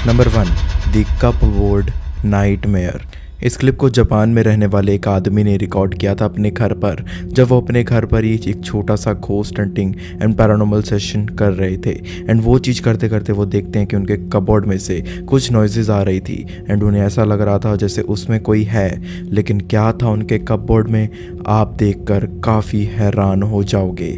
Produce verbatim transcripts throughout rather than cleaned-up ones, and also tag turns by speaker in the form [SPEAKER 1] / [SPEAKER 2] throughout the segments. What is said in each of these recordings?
[SPEAKER 1] Number one, the cupboard nightmare. इस clip को Japan में रहने वाले एक आदमी ने रिकॉर्ड किया था अपने घर पर, जब वो अपने घर पर ही एक छोटा सा ghost hunting and paranormal session कर रहे थे। एंड वो चीज़ करते करते वो देखते हैं कि उनके कपबोर्ड में से कुछ नॉइजेज आ रही थी एंड उन्हें ऐसा लग रहा था जैसे उसमें कोई है, लेकिन क्या था उनके कपबोर्ड में आप देखकर काफ़ी हैरान हो जाओगे।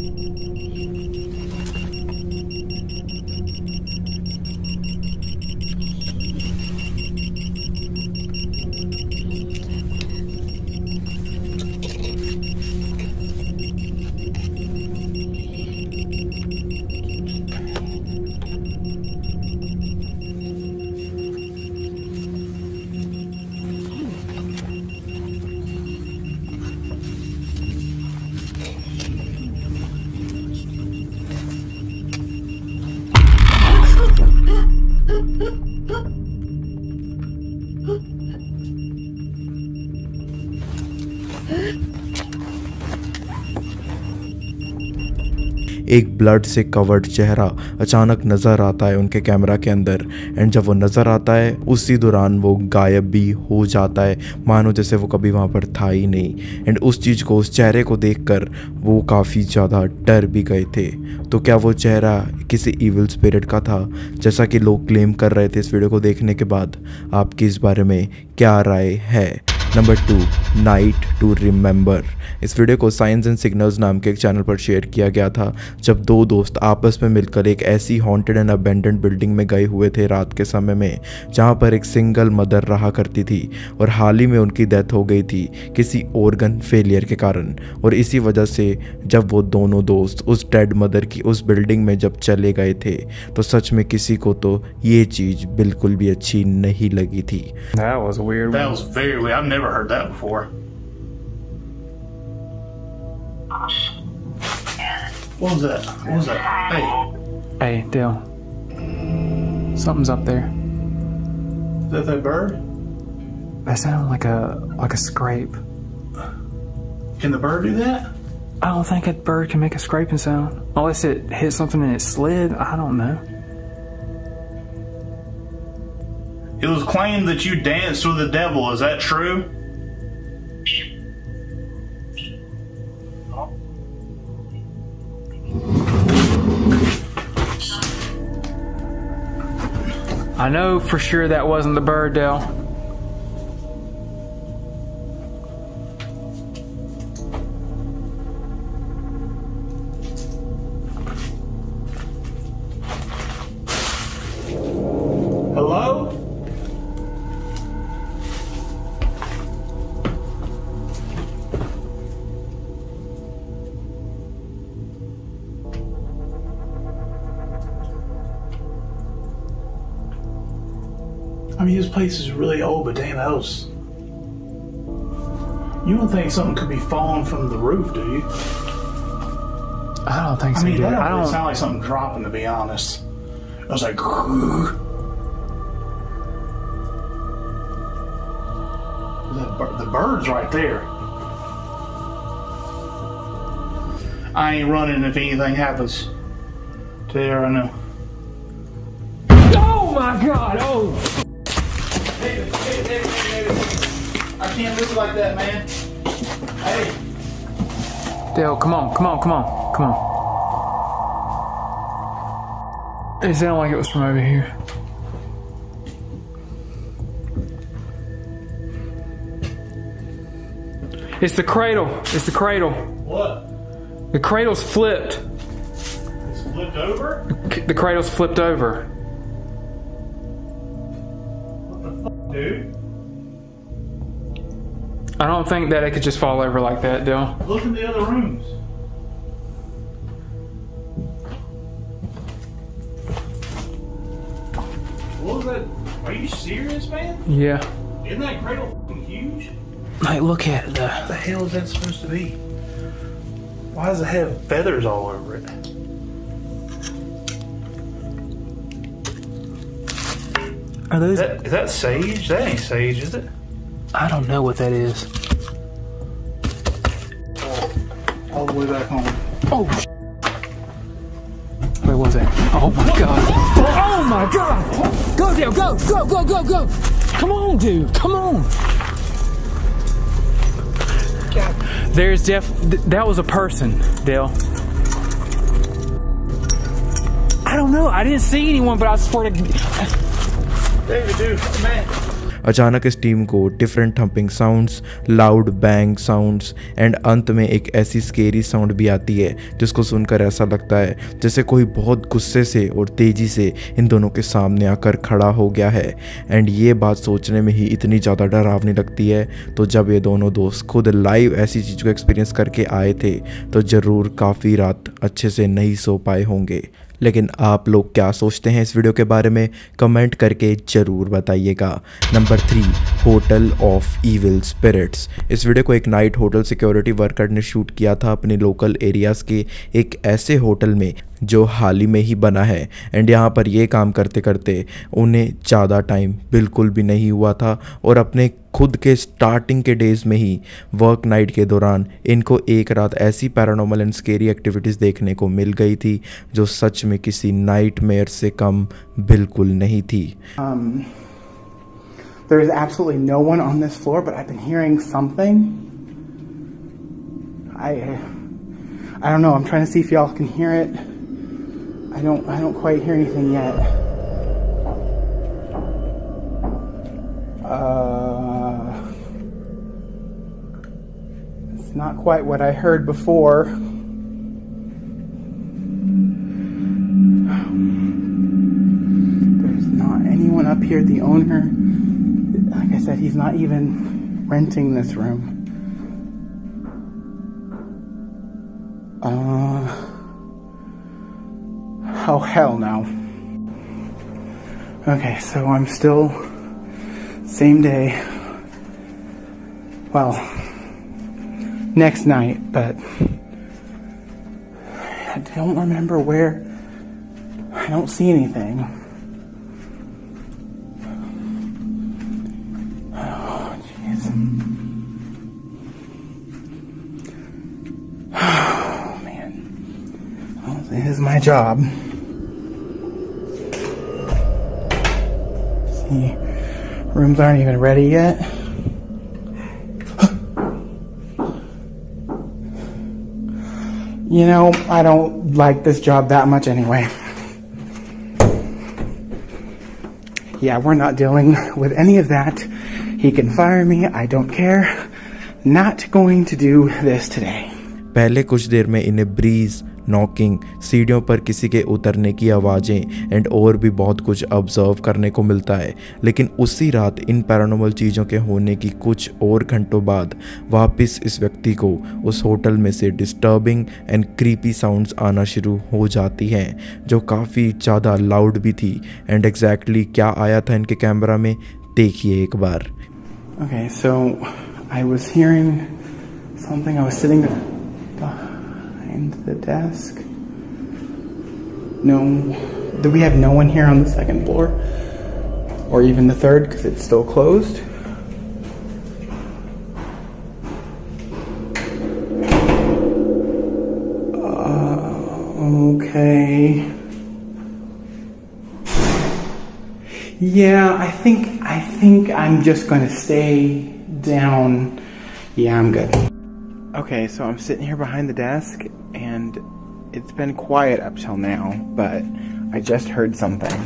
[SPEAKER 1] एक ब्लड से कवर्ड चेहरा अचानक नज़र आता है उनके कैमरा के अंदर। एंड जब वो नज़र आता है उसी दौरान वो गायब भी हो जाता है, मानो जैसे वो कभी वहाँ पर था ही नहीं। एंड उस चीज़ को, उस चेहरे को देखकर वो काफ़ी ज़्यादा डर भी गए थे। तो क्या वो चेहरा किसी इविल स्पिरिट का था, जैसा कि लोग क्लेम कर रहे थे? इस वीडियो को देखने के बाद आपकी इस बारे में क्या राय है? Number two, night to remember. इस वीडियो को साइंस एंड सिग्नल्स नाम के एक चैनल पर शेयर किया गया था, जब दो दोस्त आपस में मिलकर एक ऐसी हॉन्टेड एंड अबेंडेंड बिल्डिंग में गए हुए थे रात के समय में, जहां पर एक सिंगल मदर रहा करती थी और हाल ही में उनकी डेथ हो गई थी किसी ऑर्गन फेलियर के कारण। और इसी वजह से जब वो दोनों दोस्त उस डेड मदर की उस बिल्डिंग में जब चले गए थे, तो सच में किसी को तो ये चीज़ बिल्कुल भी अच्छी नहीं लगी थी।
[SPEAKER 2] That was weird.
[SPEAKER 3] That was very weird. I've never heard that before. What was that? What was that? Hey.
[SPEAKER 2] Hey, Dale. Something's up there.
[SPEAKER 3] Is that that bird?
[SPEAKER 2] That sounded like a like a scrape.
[SPEAKER 3] Can the bird do that?
[SPEAKER 2] I don't think a bird can make a scraping sound. Unless it hit something and it slid. I don't know.
[SPEAKER 3] It was claimed that you danced with the devil. Is that true?
[SPEAKER 2] I know for sure that wasn't the bird, Dale.
[SPEAKER 3] Hello? I mean, this place is really old, but damn, that was... You don't think something could be falling from the roof, do you?
[SPEAKER 2] I don't think
[SPEAKER 3] I
[SPEAKER 2] so.
[SPEAKER 3] mean,
[SPEAKER 2] dude.
[SPEAKER 3] that
[SPEAKER 2] I
[SPEAKER 3] don't
[SPEAKER 2] don't.
[SPEAKER 3] sound like something dropping, to be honest. I was like... The, bir- the bird's right there. I ain't running if anything happens to there, I know.
[SPEAKER 2] Oh my God! Oh.
[SPEAKER 3] David, David, David, David, David. I can't live like that, man. Hey.
[SPEAKER 2] Dale, come on, come on, come on, come on. It sounded like it was from over here. It's the cradle. It's the cradle.
[SPEAKER 3] What?
[SPEAKER 2] The cradle's flipped.
[SPEAKER 3] It's flipped over?
[SPEAKER 2] The cradle's flipped over.
[SPEAKER 3] What the fuck, dude?
[SPEAKER 2] I don't think that it could just fall over like that, Dale.
[SPEAKER 3] Look in the other rooms. What was that? Are you serious, man?
[SPEAKER 2] Yeah.
[SPEAKER 3] Isn't that cradle fucking huge?
[SPEAKER 2] Like, look at it, though.
[SPEAKER 3] What the hell is that supposed to be? Why does it have feathers all over it?
[SPEAKER 2] Are those?
[SPEAKER 3] Is that, is that sage? That ain't sage, is it?
[SPEAKER 2] I don't know what that is.
[SPEAKER 3] Oh, all the way back home.
[SPEAKER 2] Oh. Wait, what was was that? Oh my god. Oh my god! Go, Dale, go, go, go, go, go! Come on, dude, come on! There's def. Th that was a person, Dale. I don't know. I didn't see anyone, but I swear to.
[SPEAKER 3] David, dude, man.
[SPEAKER 1] अचानक इस team को different thumping sounds, loud bang sounds and अंत में एक ऐसी scary sound भी आती है जिसको सुनकर ऐसा लगता है जैसे कोई बहुत गुस्से से और तेज़ी से इन दोनों के सामने आकर खड़ा हो गया है। एंड ये बात सोचने में ही इतनी ज़्यादा डरावनी लगती है। तो जब ये दोनों दोस्त खुद लाइव ऐसी चीज़ को एक्सपीरियंस करके आए थे तो ज़रूर काफ़ी रात अच्छे से नहीं सो पाए होंगे। लेकिन आप लोग क्या सोचते हैं इस वीडियो के बारे में कमेंट करके ज़रूर बताइएगा। Number three, hotel of evil spirits. इस वीडियो को एक नाइट होटल सिक्योरिटी वर्कर ने शूट किया था अपने लोकल एरियाज़ के एक ऐसे होटल में जो हाल ही में ही बना है। एंड यहाँ पर ये काम करते करते उन्हें ज़्यादा टाइम बिल्कुल भी नहीं हुआ था और अपने खुद के स्टार्टिंग के डेज़ में ही वर्क नाइट के दौरान इनको एक रात ऐसी पैरानॉर्मल एंड स्केरी एक्टिविटीज़ देखने को मिल गई थी जो सच में किसी नाइटमेयर से कम बिल्कुल नहीं थी।
[SPEAKER 4] Um, there is absolutely no one on this floor, but I've been hearing something. I, I don't know. I'm trying to see if y'all can hear it. I don't. I don't quite hear anything yet. Uh, it's not quite what I heard before. There's not anyone up here. The owner, like I said, he's not even renting this room. Uh, oh hell no. Okay, so I'm still same day. Well, next night, but I don't remember where. I don't see anything. Oh, jeez. Oh, man. Well, this is my job. See, rooms aren't even ready yet. You know, I don't like this job that much anyway. Yeah, we're not dealing with any of that. He can fire me. I don't care. Not going to do this today.
[SPEAKER 1] पहले कुछ देर में इन्हें bridge, knocking, सीढ़ियों पर किसी के उतरने की आवाज़ें एंड और भी बहुत कुछ ऑब्जर्व करने को मिलता है। लेकिन उसी रात इन पैरानॉर्मल चीज़ों के होने की कुछ और घंटों बाद वापस इस व्यक्ति को उस होटल में से डिस्टर्बिंग एंड क्रीपी साउंड्स आना शुरू हो जाती हैं जो काफ़ी ज़्यादा लाउड भी थी। एंड एग्जैक्टली क्या आया था इनके कैमरा में देखिए एक बार।
[SPEAKER 4] Okay, so I was hearing something. I was sitting behind the desk. No, do we have no one here on the second floor? Or even the third, because it's still closed? Uh, okay. Yeah, I think, I think I'm just gonna stay down. Yeah, I'm good. Okay, so I'm sitting here behind the desk, and it's been quiet up till now, but I just heard something.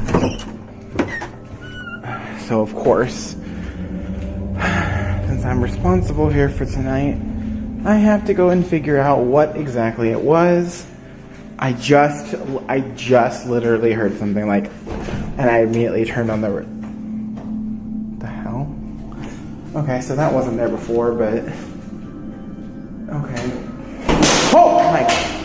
[SPEAKER 4] So of course, since I'm responsible here for tonight, I have to go and figure out what exactly it was. I just, I just literally heard something like, and I immediately turned on the, the hell? Okay, so that wasn't there before, but, okay. Oh my,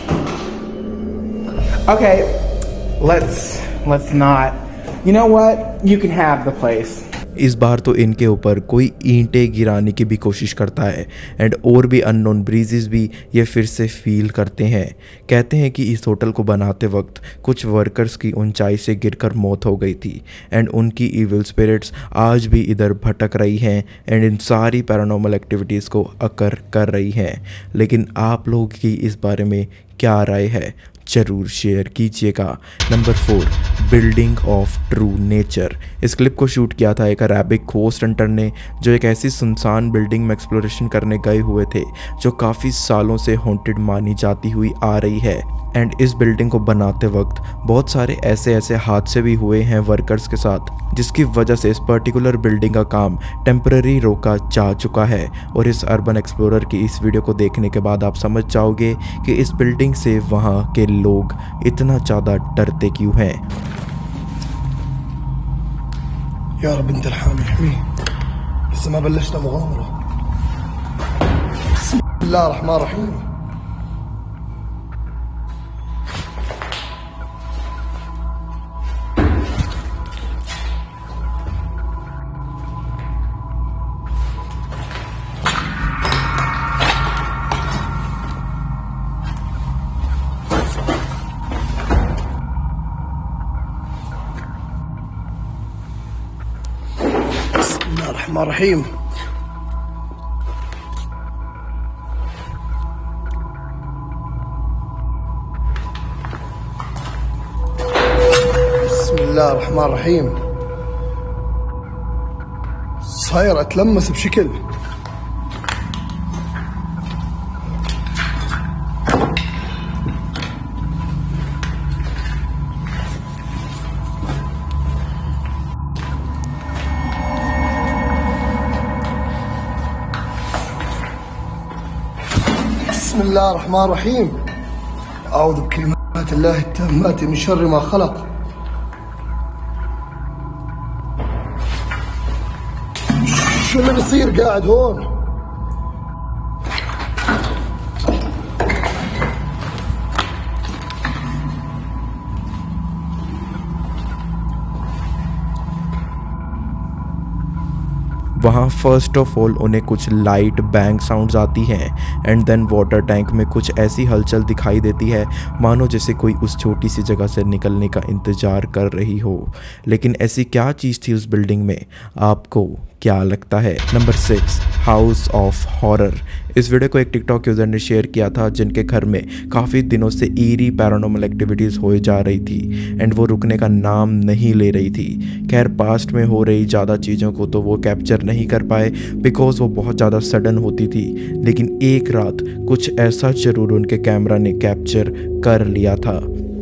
[SPEAKER 4] okay, let's, let's not, you know what, you can have the place.
[SPEAKER 1] इस बार तो इनके ऊपर कोई ईंटें गिराने की भी कोशिश करता है एंड और भी अननोन ब्रीजेस भी ये फिर से फील करते हैं। कहते हैं कि इस होटल को बनाते वक्त कुछ वर्कर्स की ऊंचाई से गिरकर मौत हो गई थी एंड उनकी इविल स्पिरिट्स आज भी इधर भटक रही हैं एंड इन सारी पैरानॉर्मल एक्टिविटीज़ को अकर कर रही हैं। लेकिन आप लोगों की इस बारे में क्या राय है ज़रूर शेयर कीजिएगा। Number four, building of true nature. इस क्लिप को शूट किया था एक अरेबिक घोस्ट हंटर ने, जो एक ऐसी सुनसान बिल्डिंग में एक्सप्लोरेशन करने गए हुए थे जो काफ़ी सालों से हॉन्टेड मानी जाती हुई आ रही है। एंड इस बिल्डिंग को बनाते वक्त बहुत सारे ऐसे ऐसे हादसे भी हुए हैं वर्कर्स के साथ, जिसकी वजह से इस पर्टिकुलर बिल्डिंग का काम टेम्पररी रोका जा चुका है। और इस अर्बन एक्सप्लोरर की इस वीडियो को देखने के बाद आप समझ जाओगे कि इस बिल्डिंग से वहाँ के लोग इतना ज़्यादा डरते क्यों हैं।
[SPEAKER 5] يا رب انت الحامي احميه لسه ما بلشنا مغامرة. بسم الله الرحمن الرحيم. الرحمن الرحيم. بسم الله الرحمن الرحيم. صاير اتلمس بشكل بسم الله الرحمن الرحيم. أعوذ بكلمات الله التامات من شر ما خلق. شو اللي بصير قاعد هون؟
[SPEAKER 1] वहाँ फर्स्ट ऑफ ऑल उन्हें कुछ लाइट बैंग साउंड्स आती हैं एंड देन वाटर टैंक में कुछ ऐसी हलचल दिखाई देती है मानो जैसे कोई उस छोटी सी जगह से निकलने का इंतज़ार कर रही हो। लेकिन ऐसी क्या चीज़ थी उस बिल्डिंग में, आपको क्या लगता है? Number six, house of horror. इस वीडियो को एक टिकटॉक यूज़र ने शेयर किया था जिनके घर में काफ़ी दिनों से ईरी पैरानॉर्मल एक्टिविटीज़ हो जा रही थी एंड वो रुकने का नाम नहीं ले रही थी। खैर पास्ट में हो रही ज़्यादा चीज़ों को तो वो कैप्चर नहीं कर पाए बिकॉज वो बहुत ज़्यादा सडन होती थी, लेकिन एक रात कुछ ऐसा ज़रूर उनके कैमरा ने कैप्चर कर लिया था।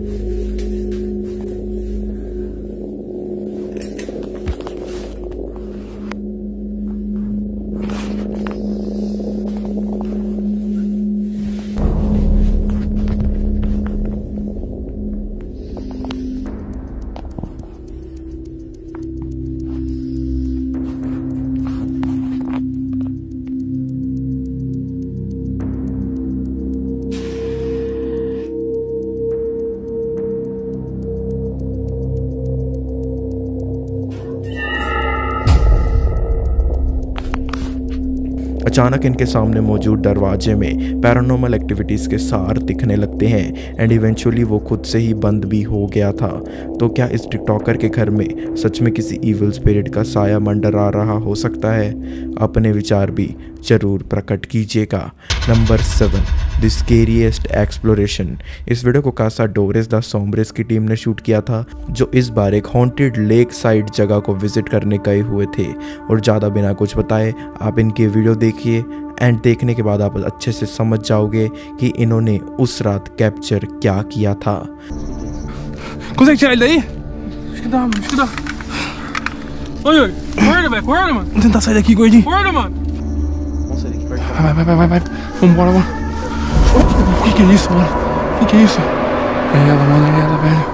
[SPEAKER 1] अचानक इनके सामने मौजूद दरवाजे में पैरानॉर्मल एक्टिविटीज़ के सार दिखने लगते हैं एंड इवेंचुअली वो खुद से ही बंद भी हो गया था। तो क्या इस टिकटॉकर के घर में सच में किसी इविल स्पिरिट का साया मंडरा रहा हो सकता है? अपने विचार भी ज़रूर प्रकट कीजिएगा। Number seven, the scariest exploration. इस वीडियो को कासा डोरेस द सोम्ब्रेस की टीम ने शूट किया था, जो इस बार एक हॉन्टेड लेक साइड जगह को विजिट करने गए हुए थे। और ज़्यादा बिना कुछ बताए आप इनकी वीडियो देखिए एंड देखने के बाद आप अच्छे से समझ जाओगे कि इन्होंने उस रात कैप्चर क्या किया था।
[SPEAKER 2] 고생 제일 돼. 시다, 시다. 어이, where am I? Where am I?
[SPEAKER 5] Tenta sair daqui, gordinho.
[SPEAKER 2] Where am I?
[SPEAKER 5] Vai, vai, vai, vai, vai. Vambora, mano. O que que é isso, mano? O que que é isso? É ela, mano, é ela, velho.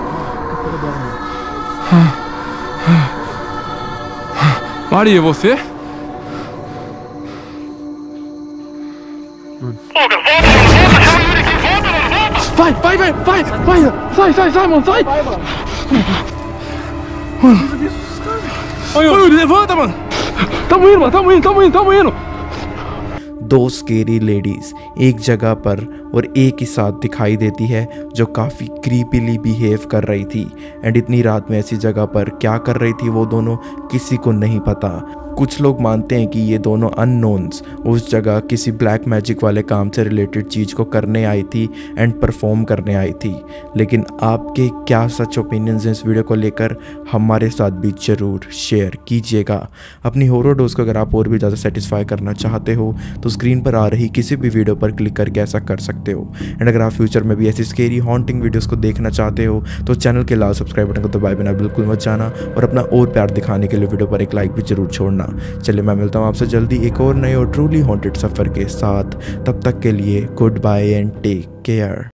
[SPEAKER 5] Ah, ah, ah. Maria, você? Vai, vai, vai, vai, vai, sai, sai, sai, mano, sai! Mano, mano, levanta, mano! Tamo indo, mano, tamo indo, tamo indo, tamo indo!
[SPEAKER 1] दो scary ladies एक जगह पर और एक ही साथ दिखाई देती है जो काफ़ी क्रीपीली बिहेव कर रही थी। एंड इतनी रात में ऐसी जगह पर क्या कर रही थी वो दोनों किसी को नहीं पता। कुछ लोग मानते हैं कि ये दोनों अननोन्स उस जगह किसी ब्लैक मैजिक वाले काम से रिलेटेड चीज़ को करने आई थी एंड परफॉर्म करने आई थी। लेकिन आपके क्या सच ओपिनियंस हैं इस वीडियो को लेकर हमारे साथ भी ज़रूर शेयर कीजिएगा। अपनी हॉरर डोज को अगर आप और भी ज़्यादा सेटिस्फाई करना चाहते हो तो स्क्रीन पर आ रही किसी भी वीडियो पर क्लिक करके ऐसा कर सकते हो। एंड अगर आप फ्यूचर में भी ऐसी स्केरी हॉन्टिंग वीडियोज़ को देखना चाहते हो तो चैनल के लाल सब्सक्राइब बटन को दबाए बिना बिल्कुल मत जाना और अपना और प्यार दिखाने के लिए वीडियो पर एक लाइक भी जरूर छोड़ना। चलिए मैं मिलता हूँ आपसे जल्दी एक और नए और ट्रूली हॉन्टेड सफ़र के साथ। तब तक के लिए goodbye and take care.